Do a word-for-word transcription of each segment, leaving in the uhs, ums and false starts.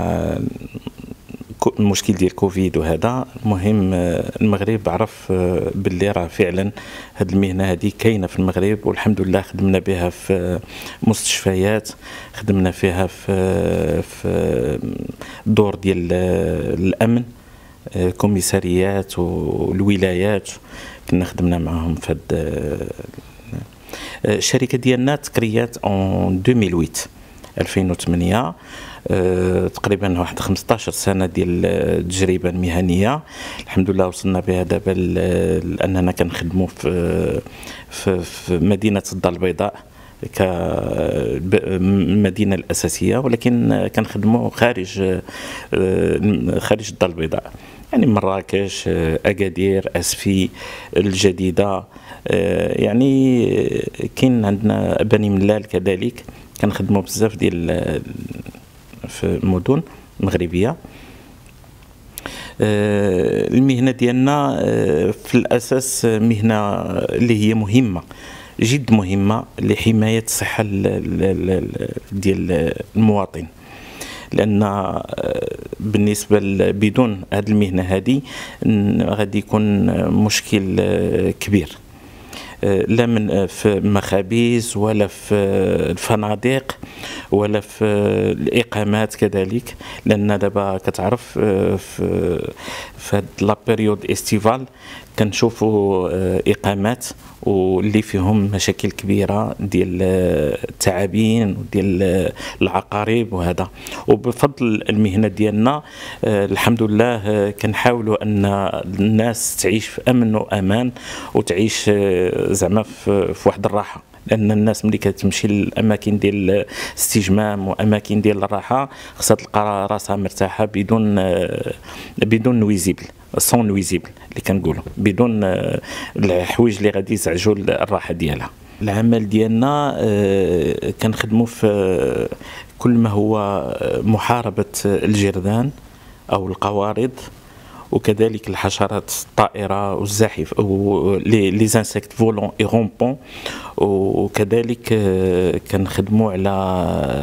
المشكل ديال كوفيد وهذا. المهم المغرب عرف باللي راه فعلا هذه المهنه هذه كاينه في المغرب، والحمد لله خدمنا بها في مستشفيات، خدمنا فيها في في دور ديال الامن، كوميساريات والولايات كنا خدمنا معهم في هذه الشركه ديالنا. تكريات اون ألفين وثمانية، أه تقريبا واحد خمسطاش سنه ديال التجربه المهنيه. الحمد لله وصلنا بها دابا لاننا كنخدموا في في, في مدينه الدار البيضاء كالمدينه الاساسيه، ولكن كنخدموا خارج خارج الدار البيضاء، يعني مراكش، اكادير، اسفي، الجديده، يعني كاين عندنا بني ملال كذلك. كنخدموا بزاف ديال في المدن المغربيه. المهنه ديالنا في الاساس مهنه اللي هي مهمه جد مهمه لحمايه الصحه ديال المواطن، لان بالنسبه بدون هذه المهنه هذه غادي يكون مشكل كبير، لا من في المخابز ولا في الفنادق ولا في الاقامات كذلك، لان دابا كتعرف في في هاد لا بيريود استيفال كنشوفوا اقامات واللي فيهم مشاكل كبيره ديال التعابين وديال العقارب وهذا. وبفضل المهنه ديالنا الحمد لله كنحاولوا ان الناس تعيش في امن وامان وتعيش زعما في واحد الراحه، لان الناس ملي كتمشي للاماكن ديال الاستجمام واماكن ديال الراحه خصها تلقى راسها مرتاحه بدون بدون نويزيبل، سون نويزيبل اللي كنقولوا، بدون الحوايج اللي غادي يزعجوا الراحه ديالها. العمل ديالنا كنخدموا في كل ما هو محاربه الجرذان او القوارض، وكذلك الحشرات الطائره والزاحف او لي زانسيكت فولون اي رومبون، وكذلك كنخدموا على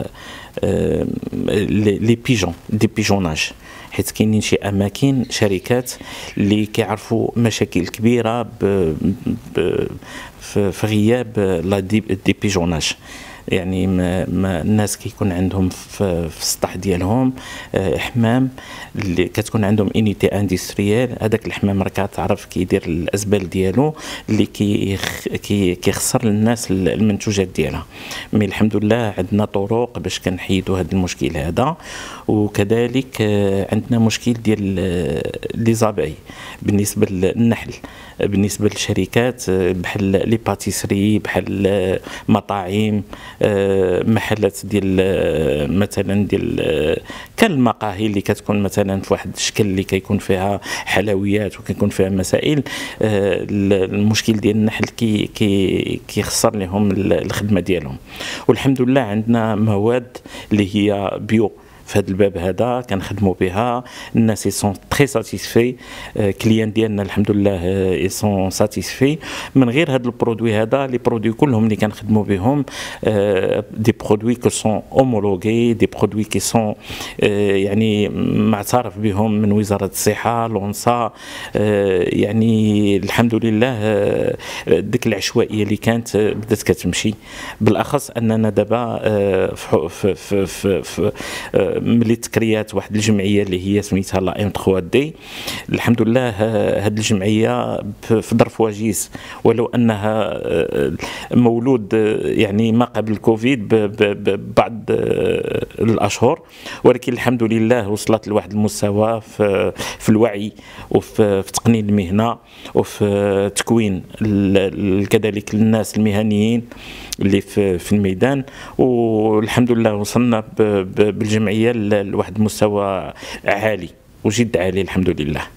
لي بيجون دي بيجوناج، حيت كاينين شي اماكن شركات اللي كيعرفوا مشاكل كبيره ب ب في غياب لا دي بيجوناج. يعني ما, ما الناس كيكون عندهم في, في السطح ديالهم حمام اللي كتكون عندهم انيتي اندستريال، هذاك الحمام راه كتعرف كيدير الازبال ديالو اللي كي كي كيخسر للناس المنتوجات ديالها. مي الحمد لله عندنا طرق باش كنحيدوا هذا المشكل هذا. وكذلك عندنا مشكل ديال لي زاباي بالنسبه للنحل، بالنسبه للشركات بحال لي باتيسري، بحال مطاعم، محلات ديال مثلا ديال كان المقاهي اللي كتكون مثلا في واحد الشكل اللي كيكون فيها حلويات وكيكون فيها مسائل، المشكل ديال النحل كي كي كيخسر لهم الخدمه ديالهم. والحمد لله عندنا مواد اللي هي بيو في هذا الباب هذا كنخدموا بها، الناس يسون تري ساتيسفي، كليان ديالنا الحمد لله يسون ساتيسفي من غير هذا البرودوي هذا. لي برودوي كلهم اللي كنخدموا بهم دي برودوي كو سون اومولوغي، دي برودوي كي سون يعني معترف بهم من وزاره الصحه لونسا. يعني الحمد لله ديك العشوائيه اللي كانت بدات كتمشي، بالاخص اننا دابا في في في, في ملي تكريات واحد الجمعيه اللي هي سميتها لا ام ثلاثة دي. الحمد لله هذه الجمعيه في ظرف وجيز، ولو انها مولود يعني ما قبل الكوفيد ببعض الاشهر، ولكن الحمد لله وصلت لواحد المستوى في, في الوعي وفي في تقنين المهنه وفي تكوين كذلك الناس المهنيين اللي في, في الميدان. والحمد لله وصلنا بالجمعيه لواحد المستوى عالي وجد عالي الحمد لله.